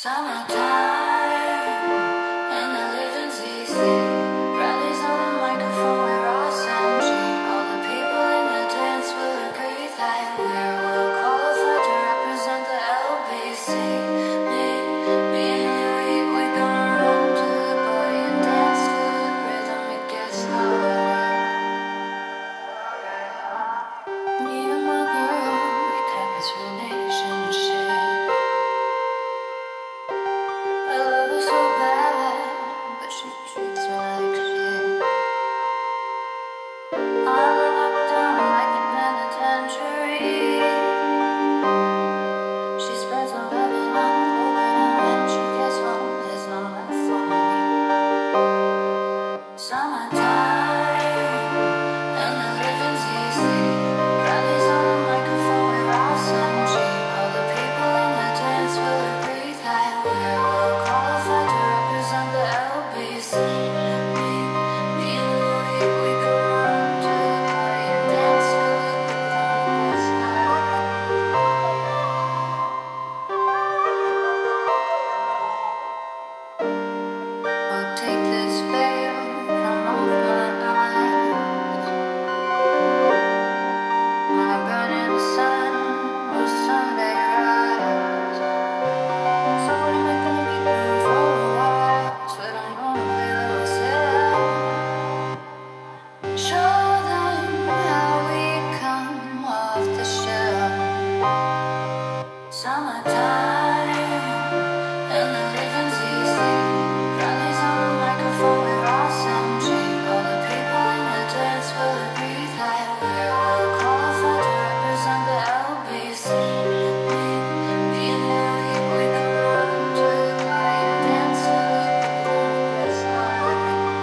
and the living's easy. Bradley's on the microphone with Ross MG. All the people in the dance will agree that we're well qualified to represent the LBC. Me and Louis, we gonna run to the party and dance to the rhythm. It gets harder. Me and my girl, we got this relationship. I love her so bad, but she treats me like shit. I'm locked down like a penitentiary. She spreads her love along, hoping that when she gets home, there's no left for me. Summertime, and the living's easy. Bradley's on the microphone with Ross MG. All the people in the dance will agree that we're well qualified to represent the LBC. Me and Louis, we go run to the party and dance to the rhythm. I'll take this veil from off my eyes. My burning sun will someday rise. So what am I gonna be doing for a while? Swear I'm gonna play little sad. Show them how we come off the shelf. Summertime, and the living's easy. Bradley's on the microphone with Ross MG. All the people in the dance will agree that we're well qualified to represent the LBC. Me and Louis, we go run to the party and dance to the rhythm. It's hard.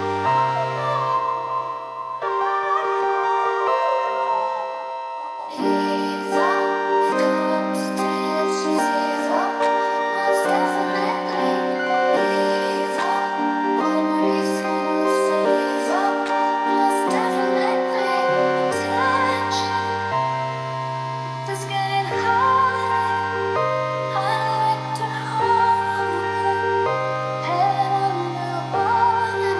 Eva, come to dance, she's Eva, most definitely. Eva, all Marie's gonna say Eva, most definitely. Attention, it's getting harder. I like to hold head underwater.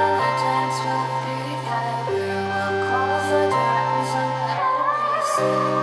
Qualified to represent the LBC.